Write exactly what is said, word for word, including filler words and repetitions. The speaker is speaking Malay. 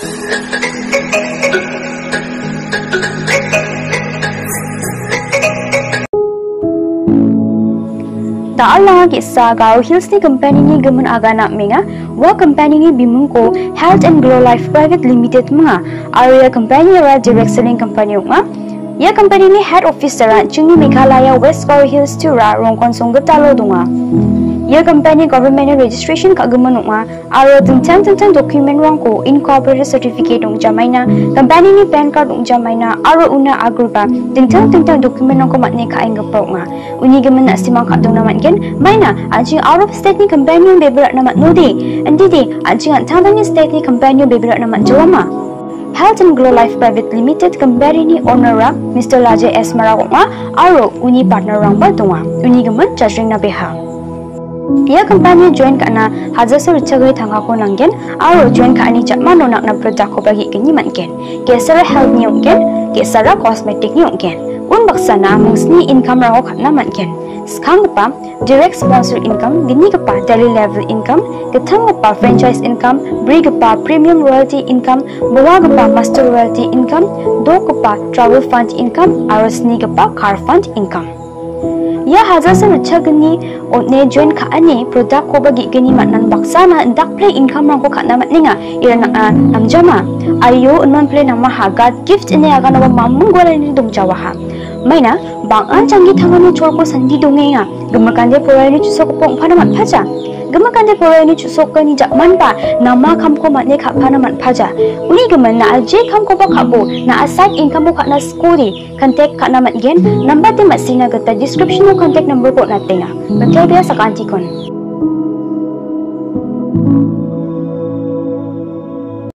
Ta'ala kisah Garo Hills ni company ni gemen aga nak menga wa company ni bimung ko Health and Glolife Private Limited mga area company ra direct selling company nga ya company ni head office ra chungi Meghalaya West Garo Hills Tura Rongkhon Songgital dunga ya company government registration ka gemen nga aro tentang tentang dokumen rang ko incorporated certificate ung jamaina company ni pan card ung jamaina aro una agrupa tentang tentang dokumen rang ko matne ka ing gapau nga uni gemen nak simang ka dung namat gen maina anjing out of state ni company yang beberak namat nodi andi di anjing antang ni state ni company yang beberak namat jawama Health and Glolife Private Limited company ni owner ra Mister Laza S Marak nga aro uni partner rang ba tunga uni gemen jajring na beha ia company join ka na haja sir chagai thanga ko nanggen aro join ka ani chatma no nak na product ko bagi kenyi manken kesara health ni ongken kesara cosmetic ni ongken un baksana musni income ra ko khatna manken skang pa direct sponsor income gini ka pa daily level income kethang pa franchise income brig pa premium royalty income bawa ka pa master royalty income do ka pa travel fund income aro sni ka pa car fund income ya haja sa rucha gani onne join ka ani product ko bagi gani matnan baksana dak play income rang ko khana matninga ira na amjama ayo non play nama haga gift ine aga na mamung gola ni dong jawa ha maina bang an changi thangani chor ko sandi dongenga gemakande porai ni chusok pong phana mat phaja gemakande porai ni chusok ka ni jakman pa nama kham ko matne kha phana mat phaja uni geman na je kham ko ba khabo na side income ko khana skuri contact khana mat gen number te masina gata description no contact number ko na tenga betul dia sakanti kon